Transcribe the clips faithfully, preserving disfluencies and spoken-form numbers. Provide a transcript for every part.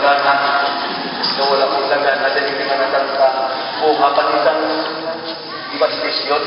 lagana. So, wala kong lagana. Dahil hindi ka nasalita. O, kapan isang ibastisyon.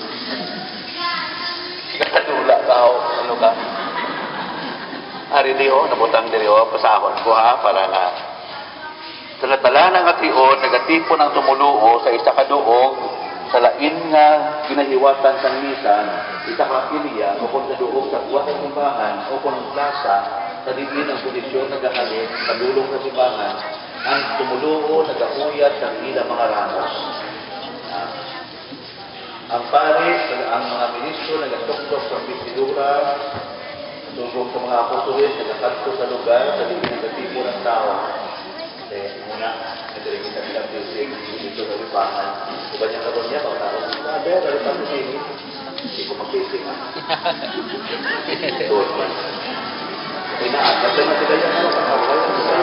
Kadula ka o, ano ka? Ari di o, nabutang diri o, pasahon ko ha, para nga talatala ng ation, negatibo ng tumuluo sa isa kaduog, sa lain nga ginahiwatan sa misan, isa ka pilya, o kung naduog sa kuwat ng simbahan, o kung plasa, sa diin ang posisyon nagahalit, sa dulong sa simbahan, ang tumuluo, nagahuyat sa ilang mga ramos. Ah. Ang pares, ang mga ministro, nagatuktok sa bistidura, tugong sa mga apostoles, nagakadto sa lugar, sa diin negatibo ng tao. Kasi muna, ito rin kita bilang bisig, dito sa lipangan. Iba niya karoon niya, pag naroon niya, sabi, dahil pa sa sini, hindi ko mag-bisig ha. Doon man. Inaan, kasi na sila yan, ano, pag-awal,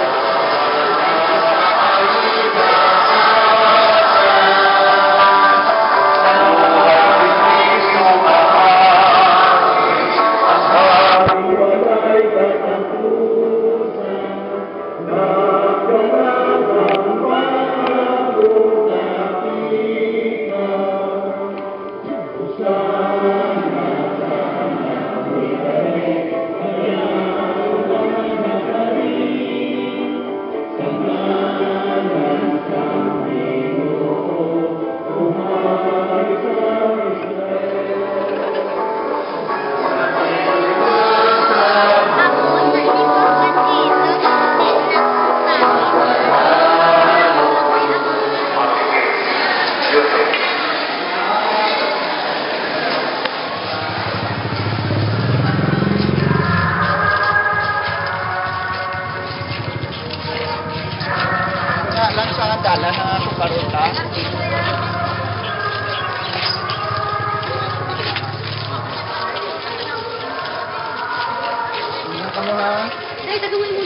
lang sa dala na sukarota. Ano ka mo ha? Ay, tagawin mo